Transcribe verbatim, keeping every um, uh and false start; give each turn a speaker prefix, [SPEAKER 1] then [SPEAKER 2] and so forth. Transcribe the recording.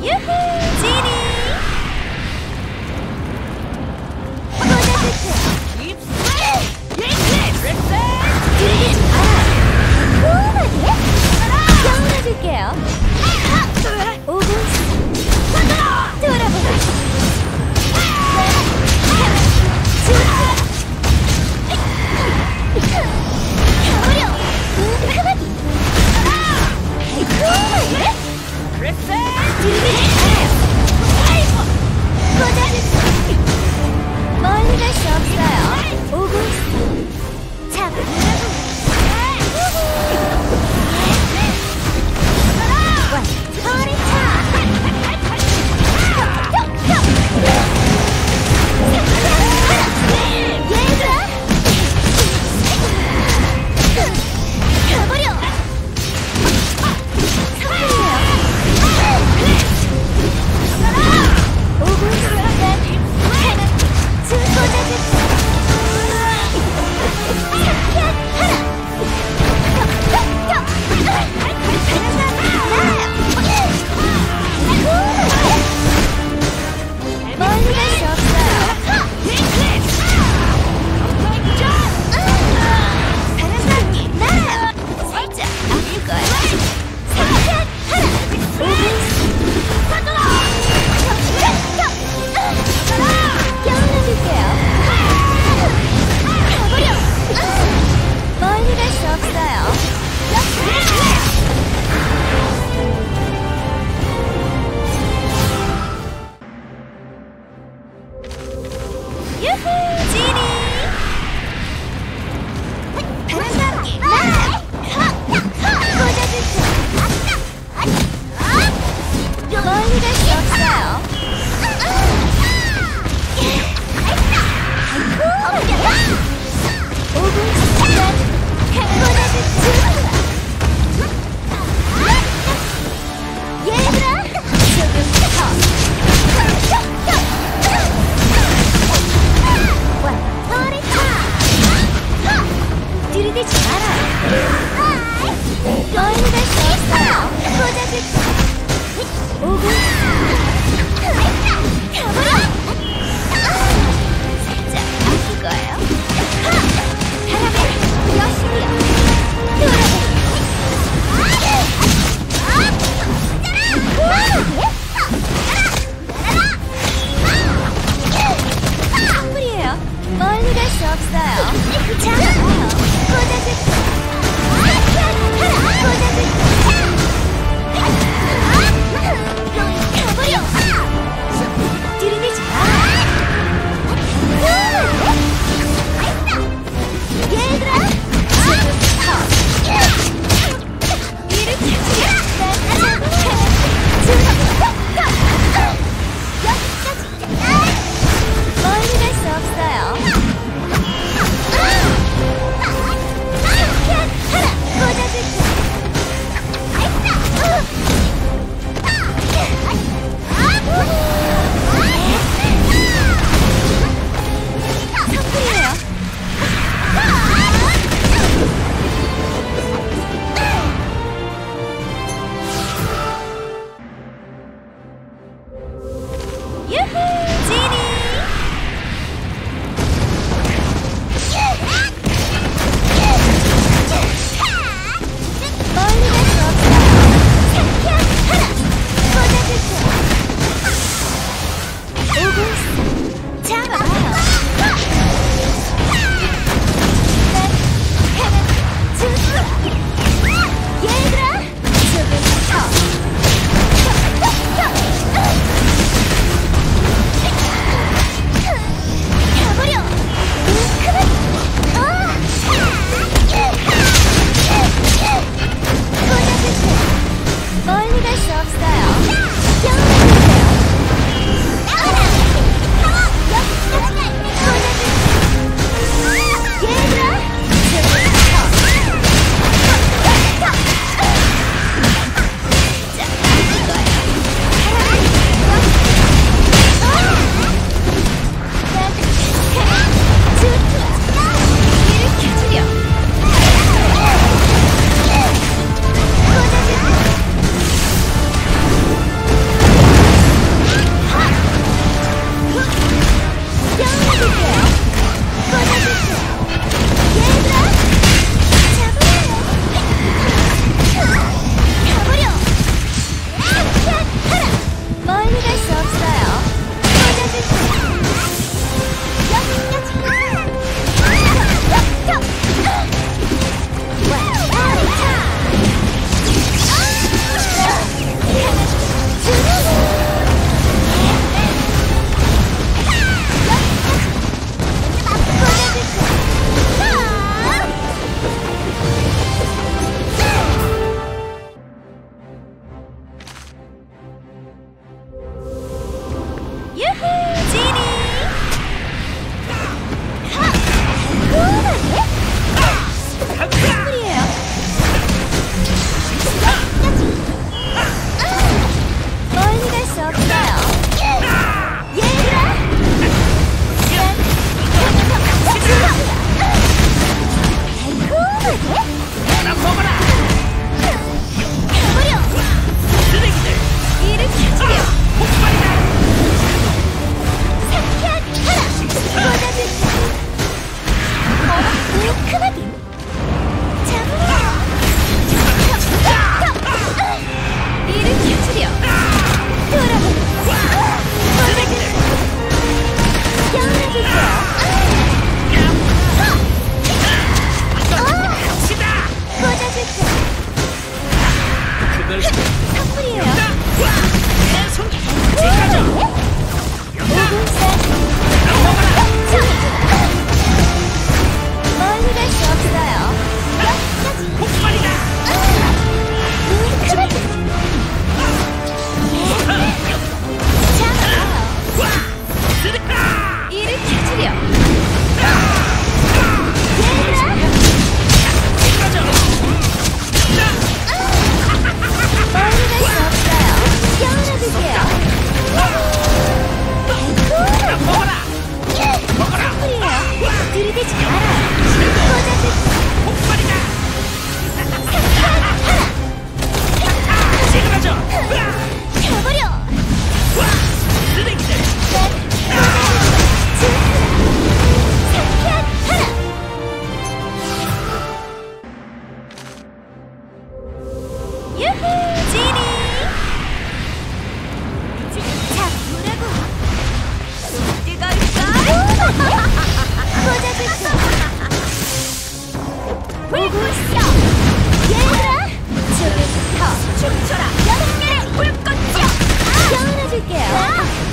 [SPEAKER 1] 유후! 지니! 꽂아줄게! 들리지 마라! 호흡하게! 영원해줄게요! 오고 있어! 돌아보라! 가버려! 호흡하기! 호흡하게! 멀리 갈 수 없어요. 오고 있어. 잡아. 허리차. 얘들아. 가버려. 오고 있어. 멀리 갈 수 없어요. 나요. 살짝 아플 거야. 살짝 하나. 오고 있어. 영원해줄게요. 가버려. 멀리 갈 수 없어요. 유후! 지니! 바람잡기! 나요! 꽂아줄게! 멀리 갈 수 없어요. 오고 있어! 꽂아줄게! 얘들아! 조금 더! 들이대지 마라. 멀리 갈 수 없어요. 꽂아줄게. 오고 가버려. 살짝 아플 거예요. 바람에 여신이여 선물이에요. 멀리 갈 수 없어요. 잡아요. 꽂아줄게. 꽂아줄게. 가버려. 들이대지 선물이에요.
[SPEAKER 2] 내 손. 지가자.
[SPEAKER 1] 오분산 멀리 갈 수 없어요. 여기까지.
[SPEAKER 2] 폭발이다.
[SPEAKER 1] 눈 크게. 잡아요.
[SPEAKER 2] 쓰리카.
[SPEAKER 1] 이를 찾으려. 얘들아.
[SPEAKER 2] 지가자.
[SPEAKER 1] 멀리 갈 수 없어요. 깨어나줄게요.
[SPEAKER 2] 먹어라. 먹어라.
[SPEAKER 1] 선물이에요. 들이대지 마라. 꽂아줄
[SPEAKER 2] 폭발이다. 지가자.
[SPEAKER 1] 켜버려.
[SPEAKER 2] 쓰레기들.
[SPEAKER 1] 상쾌한 하나. 유후 지니. 자 뭐라고. 뜨거울까? 꽂아줄게. 오고 있어. 얘들아 조금 더 춤춰라. 여름날의 불꽃이여. 깨어나줄게요.